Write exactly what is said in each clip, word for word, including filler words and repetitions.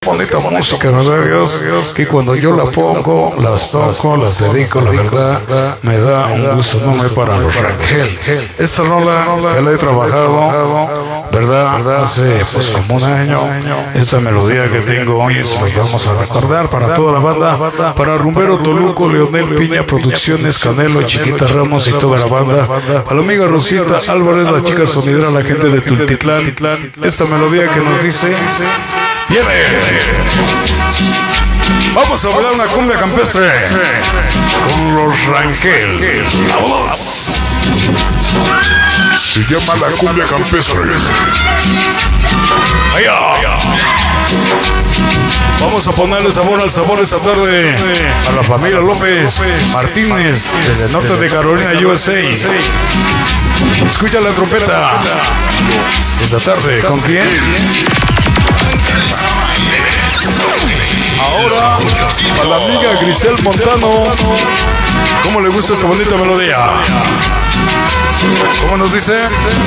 bonita música, ¿verdad, Dios? Que cuando yo la pongo, las toco, las dedico, la verdad, me da un gusto enorme para los Rangel. Esta rola ya la he trabajado, ¿verdad? Hace pues como un año. Esta melodía que tengo hoy se la vamos a recordar para toda la banda, para Rumbero Toluco, Leonel Piña Producciones, Canelo, Chiquita Ramos y toda la banda, a la amiga Rosita Álvarez, la chica sonidera, la gente de Tultitlán. Esta melodía que nos dice: viene. Vamos a bailar una cumbia campestre con los Rangel. ¡Vámonos! Se llama la cumbia campestre. ¡Allá! Vamos a ponerle sabor al sabor esta tarde a la familia López Martínez desde el norte de Carolina, U S A. Escucha la trompeta esta tarde. ¿Con quién? Ahora a la amiga Grisel Montano. ¿Cómo le gusta esta bonita melodía? ¿Cómo nos dice?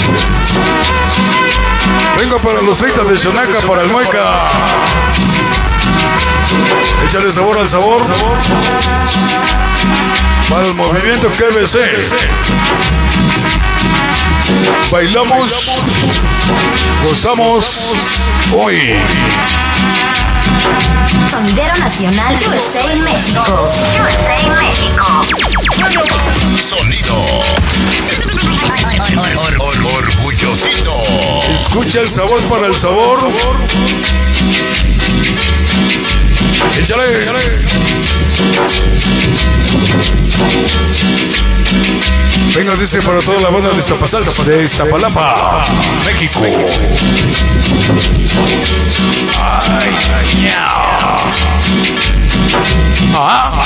Vengo para los treinta de Xonaca, para el Mueca. Échale sabor al sabor. Para el movimiento K B C. Bailamos, gozamos hoy. Sonidero Nacional U S A México. U S A México. Sonido. Or, or, or, orgullosito. Escucha el sabor para el sabor. Échale, échale. Venga, dice para toda la banda de Iztapalapa, de Iztapalapa, México. Ay, ay, ya. Ah,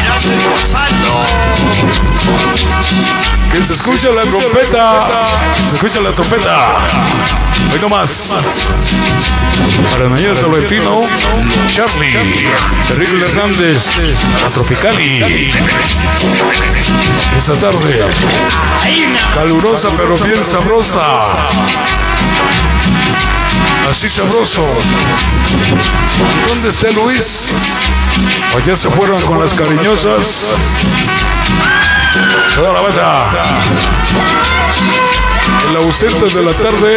que se escucha la trompeta. Se escucha la trompeta. Hoy nomás. Para Nayara Tolentino, Charlie, Terrible Hernández, la Tropicali. Esta tarde, calurosa pero bien sabrosa. Así sabroso. ¿Dónde está Luis? ¿O ya se fueron con las cariñosas? Toda la banda. El ausente de la tarde.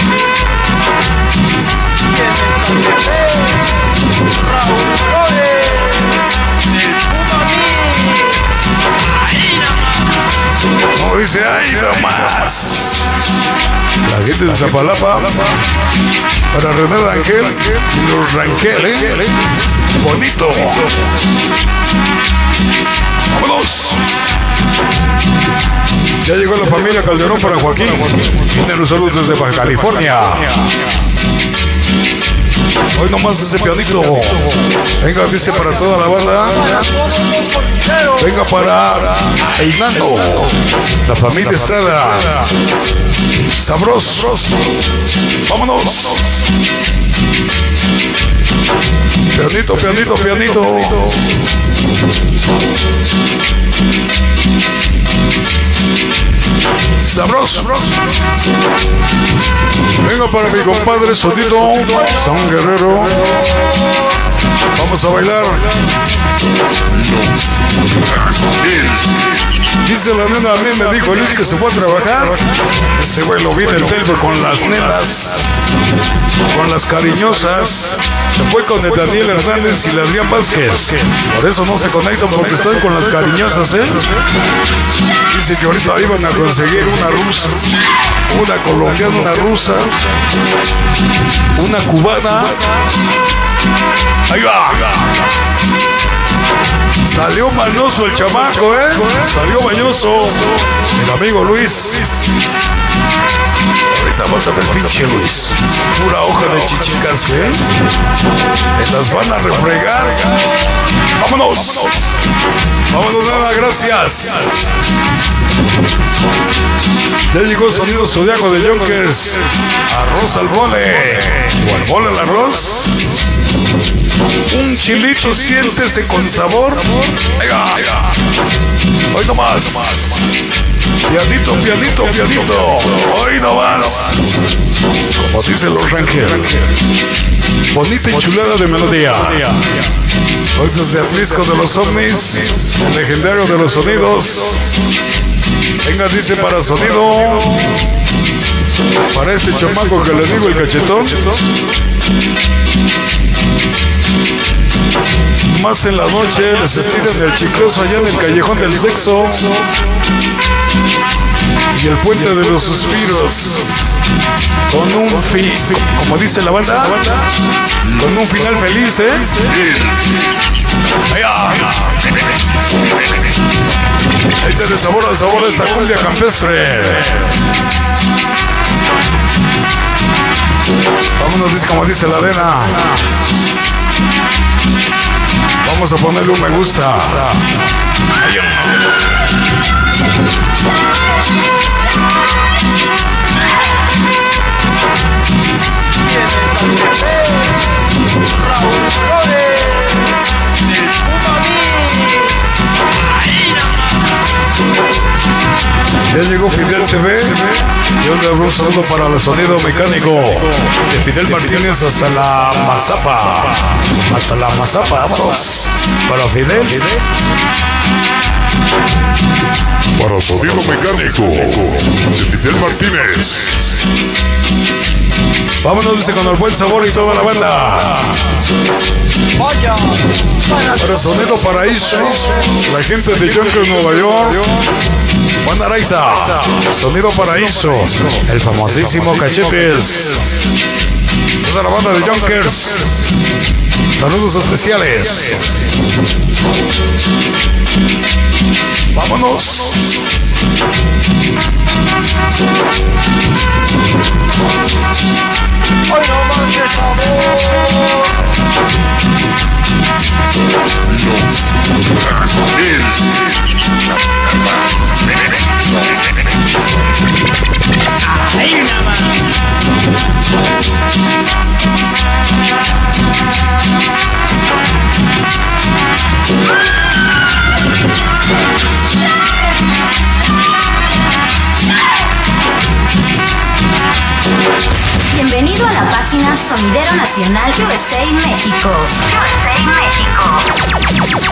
Como dice, ay, no más. La gente de Zapalapa. Para René Rangel y los Rangel, ¿eh? Bonito. ¡Vámonos! Ya llegó la familia Calderón para Joaquín. Tienen los saludos desde Baja California. Hoy nomás ese pianito. Venga, dice para toda la banda. Venga para el Nano, la familia Estrada. Sabroso. Vámonos. Pianito, pianito, pianito. Sabroso. Venga para mi compadre Sonido San Guerrero. Vamos a bailar. Dice la nena, a mí me dijo Luis que se fue a trabajar. Ese güey lo vi en el Telbo con las nenas, con las cariñosas. Se fue con el Daniel Hernández y la Adrián Vázquez. Por eso no se conectan, porque estoy con las cariñosas, ¿eh? Dice que ahorita iban a conseguir una rusa, una colombiana, una rusa, una cubana. Ahí va. Salió mañoso el chamaco, ¿eh? Salió mañoso el amigo Luis. Ahorita vas a ver pinche Luis. Pura hoja de chichicas, ¿eh? Me las van a refregar. ¡Vámonos! ¡Vámonos, nada! ¡Gracias! Ya llegó Sonido Zodiaco de Yonkers. Arroz al mole. O al mole al arroz. Un chilito, siéntese con sabor. Venga, venga. Hoy nomás. Pianito, pianito, pianito. Hoy no más. Como dicen los Rangel. Bonita y chulada de melodía. Hoy desde Atlisco de los ovnis, el legendario de los sonidos. Venga, dice para sonido. Para este chamaco que le digo el cachetón. Más en la noche les estiran el chicloso allá en el callejón del sexo y el puente de los suspiros, con un fin, como dice la banda, con un final feliz, ¿eh? Allá. Ahí se desabora, desabora esta cumbia campestre. Vámonos, dice como dice la arena. Vamos a ponerle un me gusta. Ya llegó Fidel T V. Yo le abro un saludo para el sonido mecánico de Fidel Martínez hasta la Mazapa. Hasta la Mazapa, vámonos. Para Fidel. Para sonido mecánico de Fidel Martínez. Vámonos, dice, con el buen sabor y toda la banda. Para Sonido Paraíso, la gente de Yonkers, Nueva York. Juan Araiza, Sonido Paraíso, el famosísimo Cachetes. Toda la banda de Yonkers. Saludos especiales. Vámonos. Hoy no más de sabor. Ahí nada más. Bienvenido a la página Sonidero Nacional U S A México. U S A México.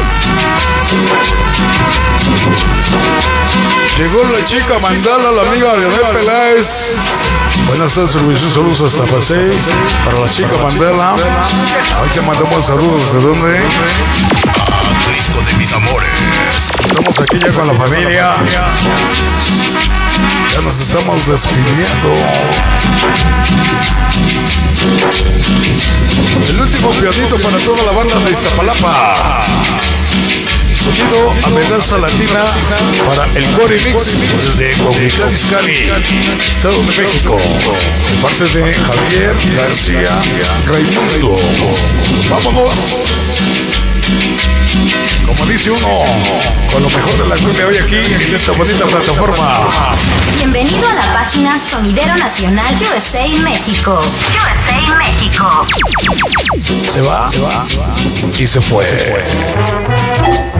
Llegó la chica Mandala, la amiga Ariadna Peláez. Buenas tardes, servicios, saludos hasta Pasey. Para la chica Mandala. Hoy que mandamos saludos, ¿de dónde? Atlisco de mis amores. Estamos aquí ya con la familia. Ya nos estamos despidiendo. El último pianito para toda la banda de Iztapalapa. Sonido Amenaza Latina para el Core Mix desde Cuautitlán Izcalli, Estado de México, de parte de Javier García Raimundo. Vámonos. Como dice uno, con lo mejor de la cumbia hoy aquí en esta bonita plataforma. Bienvenido a la página Sonidero Nacional U S A México. U S A México. Se va, se va y se fue.